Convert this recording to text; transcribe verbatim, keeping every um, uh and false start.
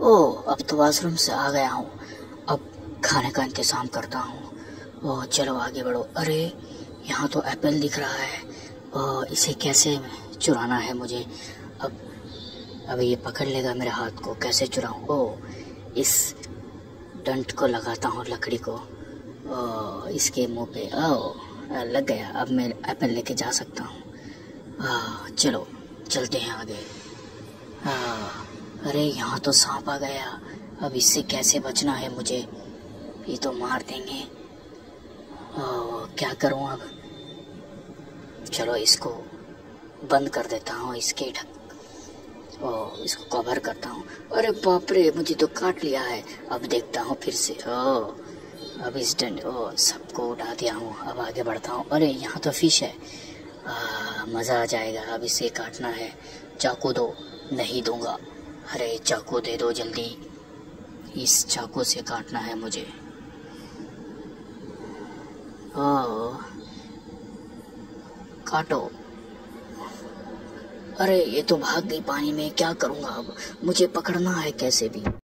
ओह, अब तो वॉशरूम से आ गया हूँ। अब खाने का इंतज़ाम करता हूँ। ओह चलो आगे बढ़ो। अरे यहाँ तो एप्पल दिख रहा है। ओह, इसे कैसे चुराना है मुझे। अब अब ये पकड़ लेगा मेरे हाथ को, कैसे चुराऊँ। ओह, इस डंट को लगाता हूँ, लकड़ी को। ओह, इसके मुंह पे। ओह, लग गया। अब मैं एप्पल लेके जा सकता हूँ। आह, चलो चलते हैं आगे। आह, अरे यहाँ तो सांप आ गया। अब इससे कैसे बचना है मुझे, ये तो मार देंगे। ओह, क्या करूँ अब। चलो इसको बंद कर देता हूँ, इसके ढक ओह, इसको कवर करता हूँ। अरे बाप रे, मुझे तो काट लिया है। अब देखता हूँ फिर से। ओह, अब इस डंड ओह सबको उठा दिया हूँ। अब आगे बढ़ता हूँ। अरे यहाँ तो फिश है। आ, मज़ा आ जाएगा। अब इसे काटना है। चाकू दो। नहीं दूंगा। अरे चाकू दे दो जल्दी। इस चाकू से काटना है मुझे। ओह, काटो। अरे ये तो भाग गई पानी में, क्या करूँगा अब। मुझे पकड़ना है कैसे भी।